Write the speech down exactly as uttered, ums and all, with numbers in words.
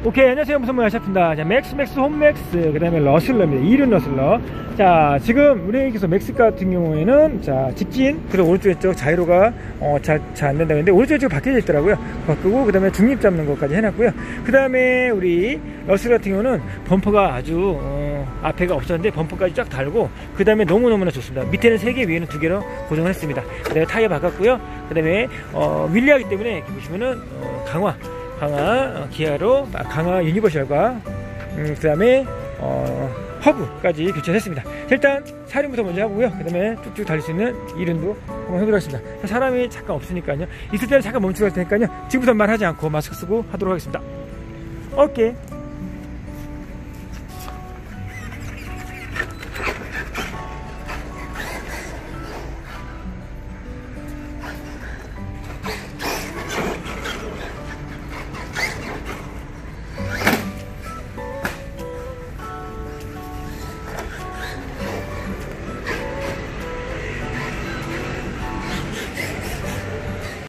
오케이, 안녕하세요. 무슨 뭐야 샤프입니다. 자, 맥스 맥스 홈맥스 그 다음에 러슬러입니다. 이륜 러슬러. 자, 지금 우리 여기서 맥스 같은 경우에는 자 직진 그리고 오른쪽 쪽 자이로가 어, 잘 잘 안 된다고 했는데 오른쪽 쪽 바뀌어져 있더라고요. 바꾸고 그 다음에 중립 잡는 것까지 해놨고요. 그 다음에 우리 러슬 같은 경우는 범퍼가 아주 어, 앞에가 없었는데 범퍼까지 쫙 달고 그 다음에 너무너무나 좋습니다. 밑에는 세 개, 위에는 두 개로 고정을 했습니다. 그 다음에 타이어 바꿨고요. 그 다음에 어, 윌리하기 때문에 이렇게 보시면은 어, 강화 강화 기아로 강화 유니버셜과 음, 그 다음에 어, 허브까지 교체했습니다. 일단 사륜부터 먼저 하고요. 그 다음에 쭉쭉 달릴 수 있는 이륜도 한번 해보도록 하겠습니다. 사람이 잠깐 없으니까요. 있을 때는 잠깐 멈추고 할 테니까요. 지금부터 말하지 않고 마스크 쓰고 하도록 하겠습니다. 오케이.